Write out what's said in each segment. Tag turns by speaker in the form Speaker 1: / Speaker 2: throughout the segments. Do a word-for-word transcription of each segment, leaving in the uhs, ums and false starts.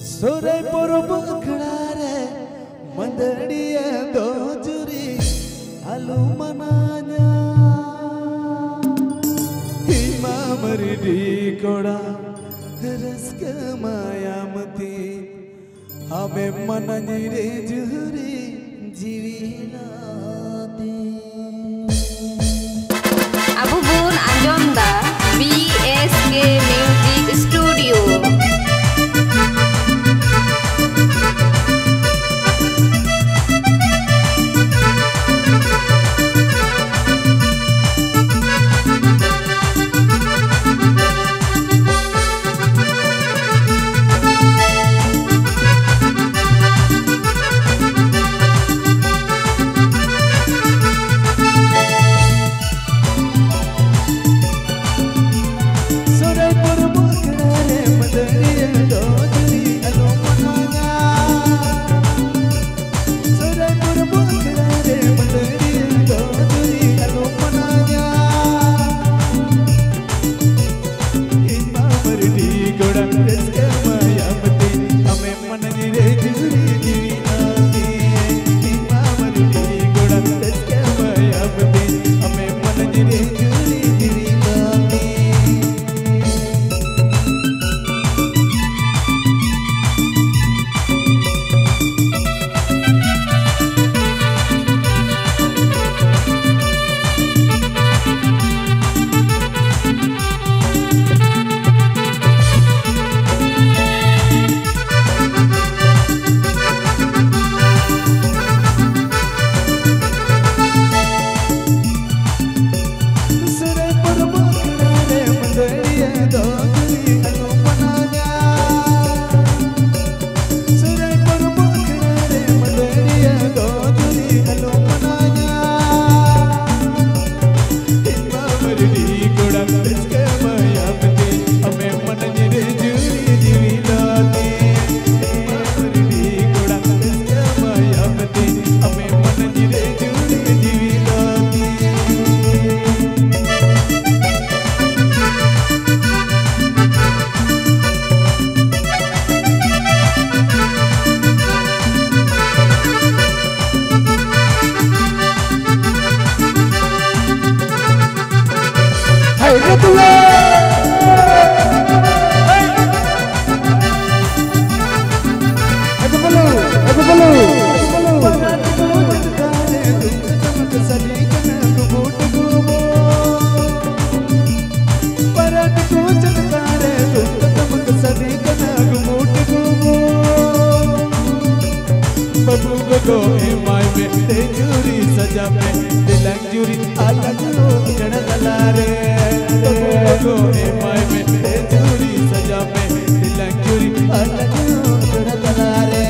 Speaker 1: सोरे परब खड़ारे मंदड़िया दो जुरी आलू मनाया हिमा मरडी कोड़ा रस्क मायामती हमें मननी रे जुरी जीवीना दे
Speaker 2: Abu Bun Anjonda B S K Music Studio.
Speaker 1: को माय में ते चूरी सजा में दिलंग चूरी अलग गण दलारे को माय में ते चूरी सजा में दिलंग चूरी अलग गण दलारे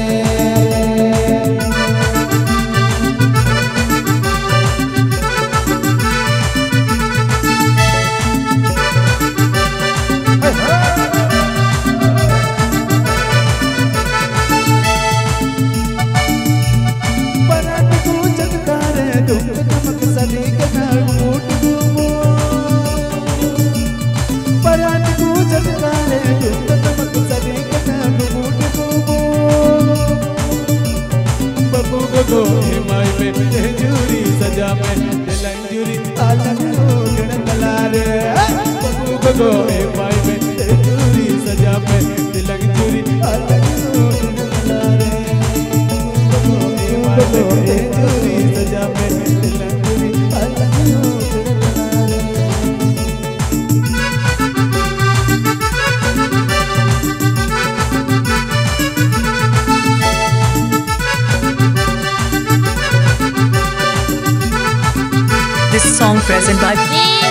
Speaker 1: को हिमाय में ते चूरी सजा में दिलंग चूरी अलग गण दलारे बबू को हिमाय में ते चूरी सजा में दिलंग चूरी अलग गण दलारे हिमाय में ते चूरी सजा में दिलंग चूरी अलग गण दलारे
Speaker 3: This song present by